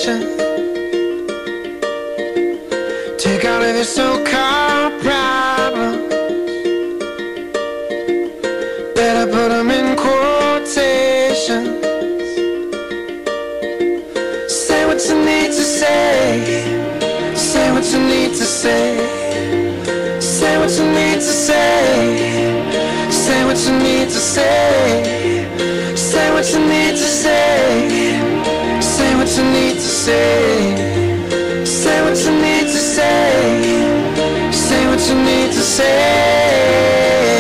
conversation. Take all of your so-called problems, better put them in quotations. Say what you need to say, say what you need to say, say what you need to say, say what you need to say, say what you need to say, say what you need to say, say what you need to say, say what you need to say.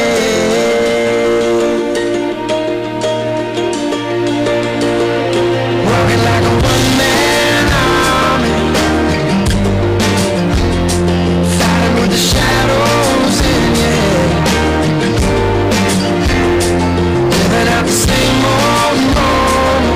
Walking like a one-man army, fighting with the shadows in your head, living out the same old moment,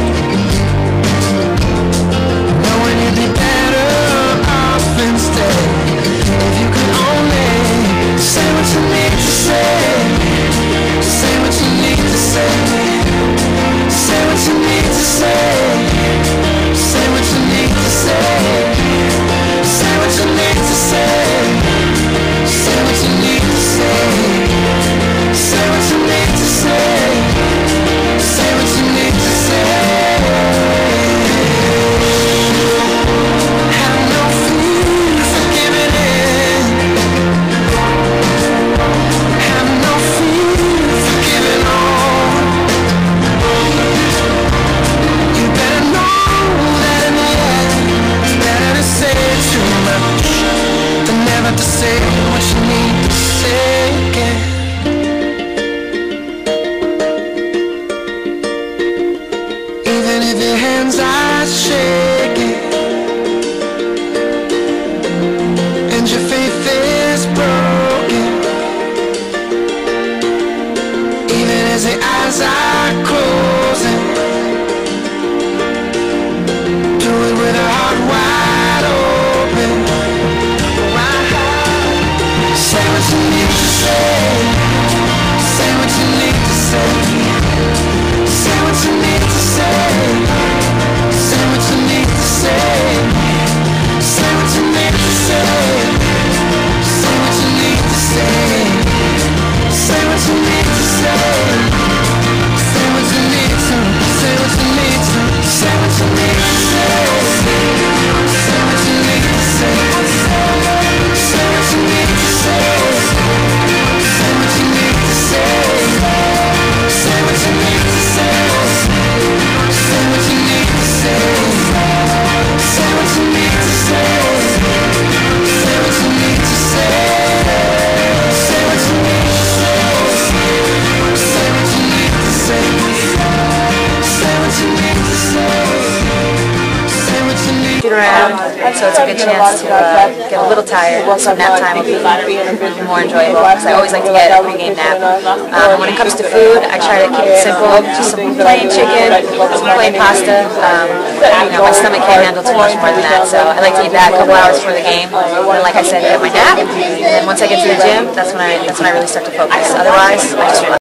knowing you'd be better off instead if you could only say what you need to say, say what you need to say, say what you need to say, say what you need to say, say what you need to say, say what you need to say, say what you need to say, say what you need to say. Have no fear for giving in, have no fear for giving on. You better know that in the end it's better to say too much than never to say what you need to say again. Even if your hands are shaking and your faith is broken, even as the eyes are closing, do it with a heart wide open. Say what you need to say, say what you need to say, say what you need to say, say what you need to say, say what you need to say, say what you need to say, say what you need to say, say what you need to, say what you need to, say what you need to say, say what you need to say, say what you need to say, say what you need to say, say what you need to say, say what you need to say, say what you need to say, say what you need to say, say what you need to say, say what you need to say, say what you need to say, say what you need. Shoot around, so it's a good chance to get a little tired, so nap time will be more enjoyable, because I always like to get a pre-game nap. When it comes to food, I try to keep it simple, just some plain chicken, some plain pasta. My stomach can't handle too much more than that, so I like to eat that a couple hours before the game. And like I said, get my nap, and then once I get to the gym, that's when I really start to focus. Otherwise, I just relax.